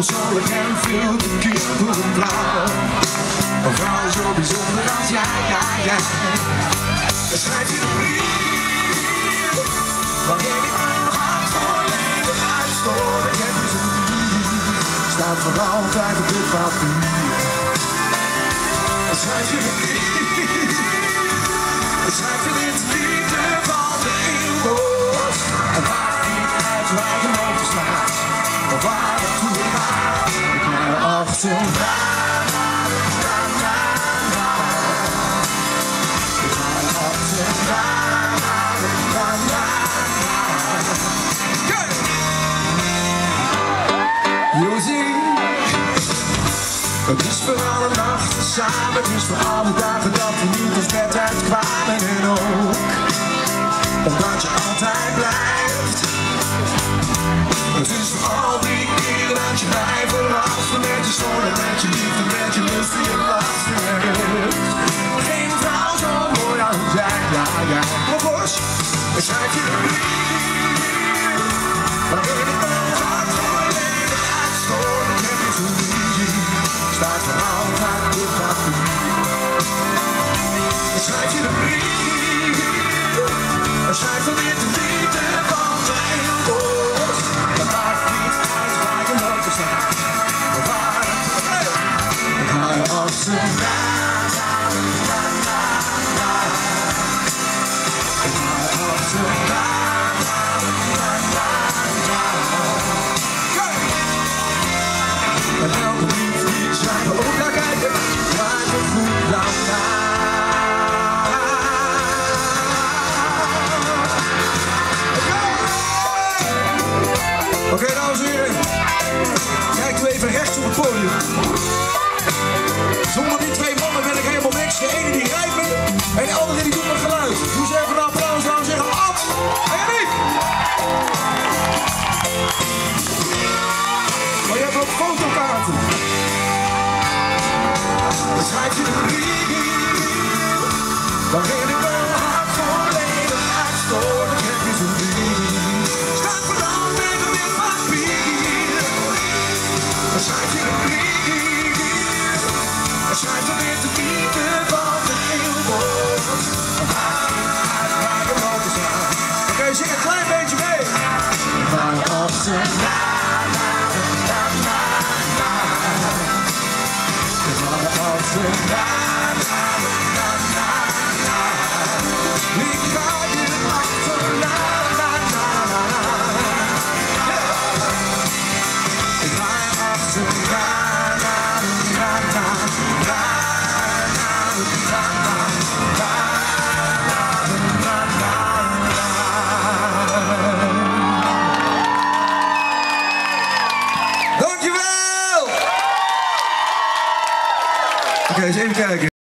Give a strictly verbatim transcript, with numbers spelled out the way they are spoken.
onpersoonlijk en veel te kies voor een vrouw. Een vrouw zo bijzonder als jij, jij, jij. Dan schrijf je een brief waarin ik mijn hart volledig uitstoot. Ik heb dus een brief, staat voor altijd op dit papier. Dan schrijf je een brief, dan schrijf je dit liefde van de eeuw. Het maakt niet uit waar je motor staat, of waar het toe gaat. Ik ga er achterna. Ik ga er achterna. Josie, het is voor alle nachten samen, het is voor alle dagen dat we niet ons bed uitkwamen. En ook omdat je altijd blijft. Het is voor al die keren dat je mij verrast. Met je zorg en met je liefde, met je lust en je last. Geen vrouw zo mooi als jij, ja, ja. Maar bos, dan schrijf je een brief waarin ik mijn hart volledig uitstoot. Ik heb je zo'n brief, staat voor altijd op dit papier. Dan schrijf je een brief, dan schrijf je weer de liefde van de eeuw. Dat maakt niet uit waar je motor staat, of waar het is. Ik ga er achterna. Ik ga er achterna. En elke brief die ik schrijf, ook naar kijken, draait me goed lang na. Oké, okay, dames en heren, kijkt u even rechts op het podium. Zonder die twee mannen ben ik helemaal niks. De ene die rijdt me en de andere die doet mijn geluid. Doe ze even een applaus, laten we zeggen, Ad en Yannick. Maar je hebt ook fotokaarten. Dan schrijf je een brief waarin ik mijn hart volledig uitstoot. Ik heb je zo'n brief, staat voor altijd op dit papier. Dan schrijf je een brief, dan schrijf je weer de liefde van de eeuw. Dan maakt niet uit waar je motor staat. Oké, okay, zing een klein beetje mee. Ik ga er achterna. Ik ga er achterna. Ik ga je achterna. Ik ga er achterna. Dankjewel! Oké, eens even kijken.